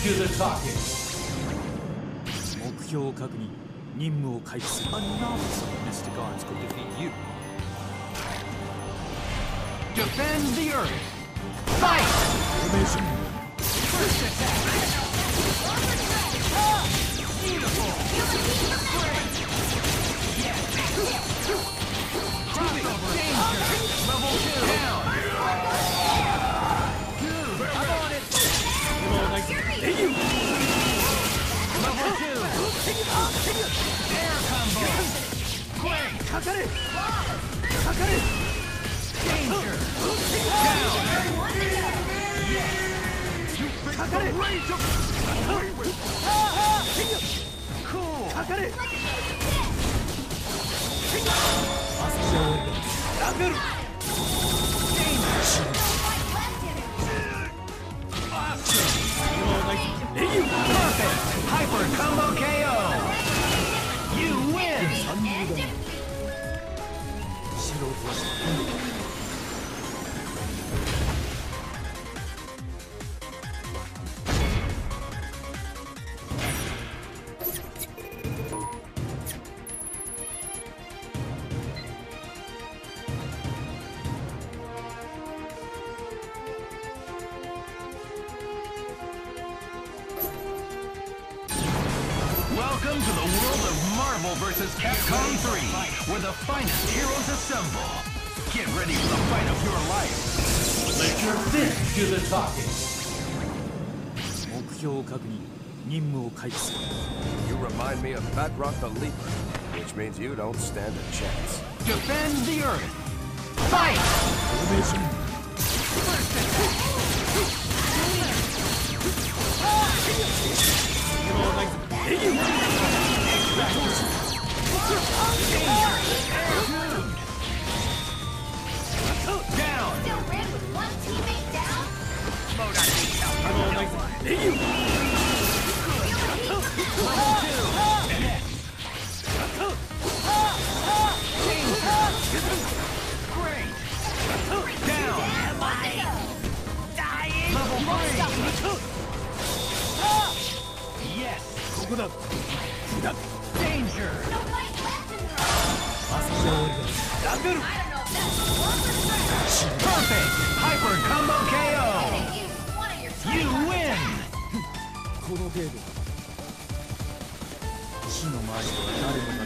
do the talking. 目標を確認。任務を開始する。A novice of Mr. Guards could defeat you. Defend the earth. Fight. Formation. First attack. Beautiful. Great. Yes. Crossover. Danger. Level 2. Down. Dude, I'm on it. Hiryu. Level 2. Air combo. Great. Danger. Down. Yes. You fixed the rage of cool. Perfect. Hyper combo KO. You win. Welcome to the world of Marvel vs. Capcom 3, where the finest heroes assemble. Get ready for the fight of your life. Let your fist do the talking. 目標を確認。任務を開始する。 You remind me of Fat Rock the Leaper, which means you don't stand a chance. Defend the earth. Fight. Formation. First attack. Down. Still ran with one teammate down? Load out the Great. Down. Dying. Level 3. Yes. ここだ。 Danger. No fight left in the ラングル。 I don't know if that's one Perfect. Hyper combo KO. use one of your You tiny win. この程度。死の周りでは誰も